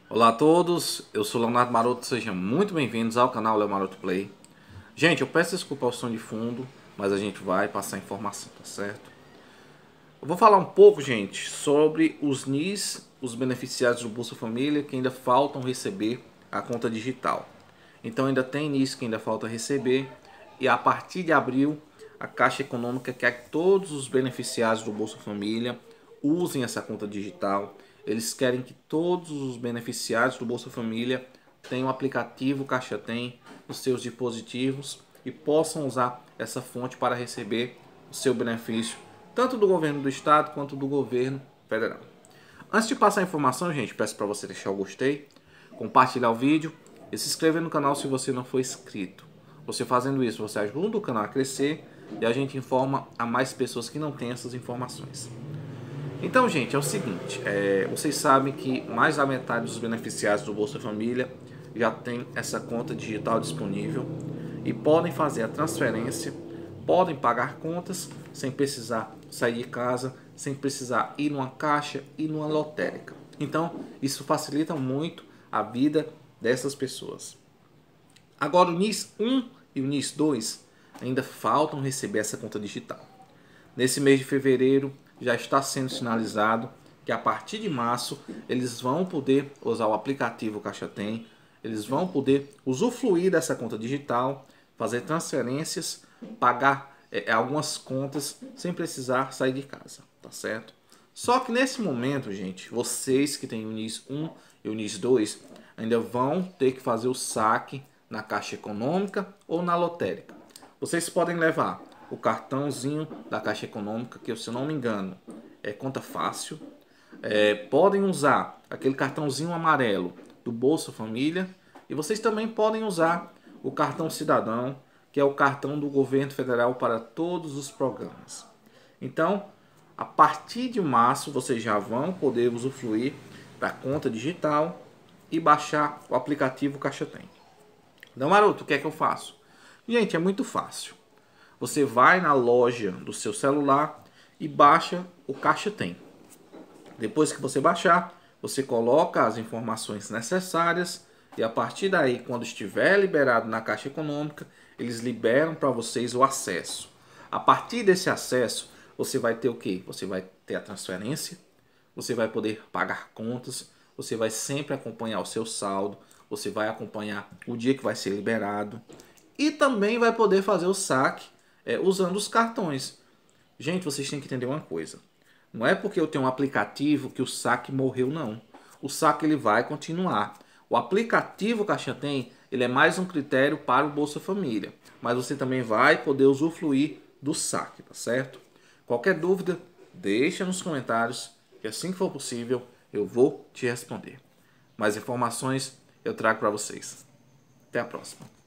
Olá a todos, eu sou Leonardo Maroto, sejam muito bem-vindos ao canal Leo Maroto Play. Gente, eu peço desculpa ao som de fundo, mas a gente vai passar informação, tá certo? Eu vou falar um pouco, gente, sobre os NIS, os beneficiários do Bolsa Família que ainda faltam receber a conta digital. Então ainda tem NIS que ainda falta receber e a partir de abril a Caixa Econômica quer que todos os beneficiários do Bolsa Família usem essa conta digital. Eles querem que todos os beneficiários do Bolsa Família tenham o aplicativo Caixa Tem nos seus dispositivos e possam usar essa fonte para receber o seu benefício, tanto do governo do estado quanto do governo federal. Antes de passar a informação, gente, peço para você deixar o gostei, compartilhar o vídeo e se inscrever no canal se você não for inscrito. Você fazendo isso, você ajuda o canal a crescer e a gente informa a mais pessoas que não têm essas informações. Então, gente, é o seguinte, vocês sabem que mais da metade dos beneficiários do Bolsa Família já tem essa conta digital disponível e podem fazer a transferência, podem pagar contas sem precisar sair de casa, sem precisar ir numa caixa e numa lotérica. Então, isso facilita muito a vida dessas pessoas. Agora, o NIS 1 e o NIS 2 ainda faltam receber essa conta digital. Nesse mês de fevereiro já está sendo sinalizado que a partir de março eles vão poder usar o aplicativo Caixa Tem, eles vão poder usufruir dessa conta digital, fazer transferências, pagar algumas contas sem precisar sair de casa, tá certo? Só que nesse momento, gente, vocês que têm o NIS 1 e o NIS 2 ainda vão ter que fazer o saque na Caixa Econômica ou na lotérica. Vocês podem levar o cartãozinho da Caixa Econômica, que se eu não me engano é conta fácil. Podem usar aquele cartãozinho amarelo do Bolsa Família e vocês também podem usar o cartão cidadão, que é o cartão do governo federal para todos os programas. Então, a partir de março vocês já vão poder usufruir da conta digital e baixar o aplicativo Caixa Tem. Então, Maroto, o que é que eu faço? Gente, é muito fácil. Você vai na loja do seu celular e baixa o Caixa Tem. Depois que você baixar, você coloca as informações necessárias e a partir daí, quando estiver liberado na Caixa Econômica, eles liberam para vocês o acesso. A partir desse acesso, você vai ter o quê? Você vai ter a transferência, você vai poder pagar contas, você vai sempre acompanhar o seu saldo, você vai acompanhar o dia que vai ser liberado e também vai poder fazer o saque usando os cartões. Gente, vocês têm que entender uma coisa. Não é porque eu tenho um aplicativo que o saque morreu, não. O saque ele vai continuar. O aplicativo Caixa Tem, ele é mais um critério para o Bolsa Família. Mas você também vai poder usufruir do saque, tá certo? Qualquer dúvida, deixa nos comentários, que assim que for possível, eu vou te responder. Mais informações eu trago para vocês. Até a próxima.